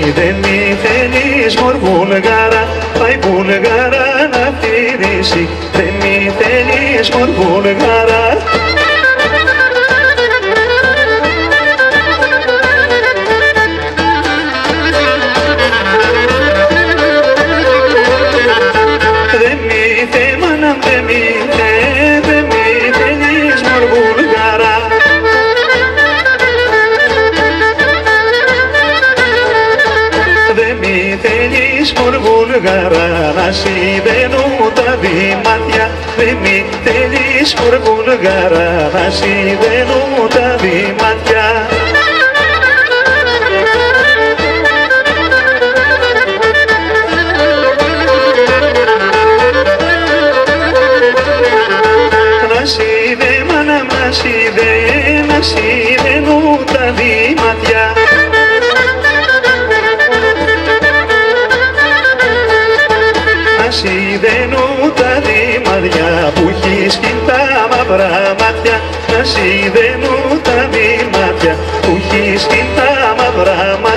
δεν μη θέλεις μωρ Βουλγάρα, πάει Βουλγάρα να φτυρίσει. Δεν μη θέλεις μωρ Βουλγάρα. Δεν μη θε μάνα, δεν μη θέλεις μωρ Βουλγάρα. Δεν μη θέλεις μωρ Βουλγάρα, να σιδένουν τα δημάτια. Δεν μη θέλεις μωρ Βουλγάρα, να σιδένουν τα δημάτια. Να σιδε μάνα, να σιδένουν τα δημάτια. Σιδένουν τα δημάτια που έχεις κι τα μαύρα μάτια. Να σιδένουν τα δημάτια που έχεις κι τα μαύρα μάτια.